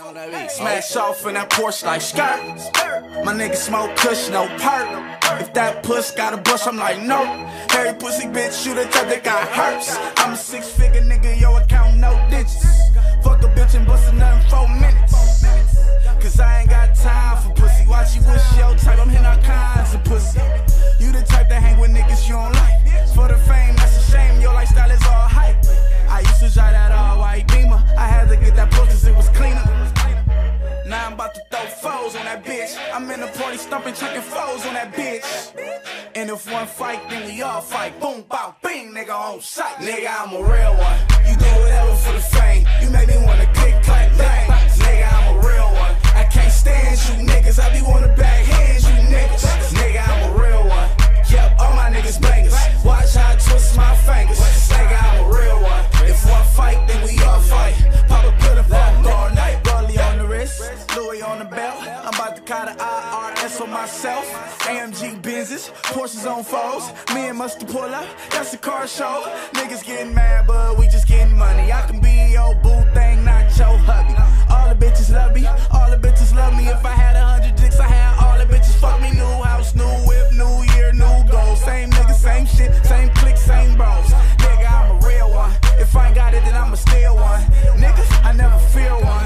Smash off in that Porsche like skirt. My nigga smoke kush, no perk. If that puss got a bush, I'm like, no. Harry pussy bitch, you the type that got hurts. I'm a 6-figure nigga, yo account no digits. Fuck a bitch and bust a nut in 4 minutes. Cause I ain't got time for pussy. Watch you wish your type, I'm hitting all kinds of pussy. You the type that hang with niggas you don't like. For the fame, that's a shame, your lifestyle is all hype. I used to drive that all white Beamer. I had to get that push cause it was cleaner. Now I'm about to throw foes on that bitch. I'm in the party stumping, chucking foes on that bitch. And if one fight, then we all fight. Boom, bow, bing, nigga on sight. Nigga, I'm a real one. You do whatever for the fame. You make me wanna click, clack, bang. Nigga, I'm a real one. I can't stand you niggas. I be wanna backhand you niggas. Nigga, I'm a real one. Yep, all my niggas bangers. Watch how I twist my fingers. Nigga, I'm a real one. If one fight, then we all fight. Pop a pill and fuck all night. Rollie on the wrist, Louis on the belt. I'm about to call the IRS on myself. AMG Benzes, Porsches on foes. Me and Mustard pull up, that's a car show. Niggas getting mad, but we just getting money. I can be your boo thing, not your hubby. All the bitches love me, all the bitches love me. If I had 100 dicks, I had all the bitches fuck me. New house, new whip, new year, new goals. Same niggas, same shit, same clique, same bros. Nigga, I'm a real one. If I ain't got it, then I'ma steal one. Niggas, I never fear one.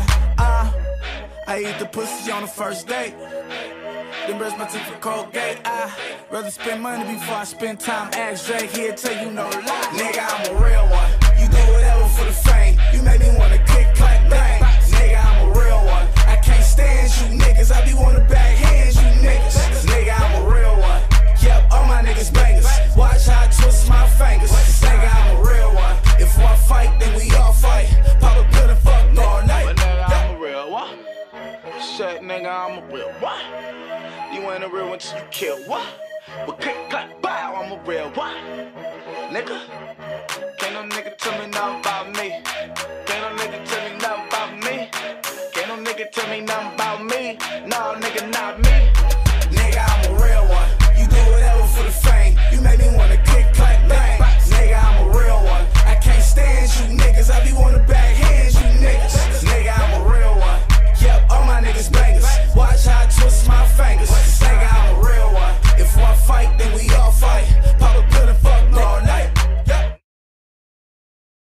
I eat the pussy on the first date. Then brush my teeth for Colgate. I'd rather spend money before I spend time. Ask Drake, he'll tell you no lie. Nigga, I'm a real one. You do whatever for the fame. You make me wanna click, clack, bang. Nigga, I'm a real one. I can't stand you niggas. I be wanna backhand you niggas. Nigga, I'm a real one. Yep, all my niggas bangers. Watch how I twist my fingers. Nigga, I'm a real one. If one fight, then we all fight. Pop a pill and fuck all night. But nigga, I'm a real one. Shit, nigga, I'm a real one. You ain't a real one till you kill what? But click, clap, bow, I'm a real one. Nigga, can't no nigga tell me nothing about me. Can't no nigga tell me nothing about me. Can't no nigga tell me nothing